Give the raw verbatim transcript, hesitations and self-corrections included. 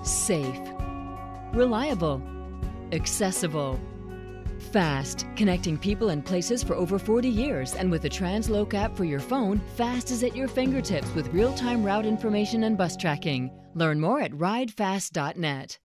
Safe, reliable, accessible, fast, connecting people and places for over forty years, and with the Transloc app for your phone, fast is at your fingertips with real-time route information and bus tracking. Learn more at ride fast dot net.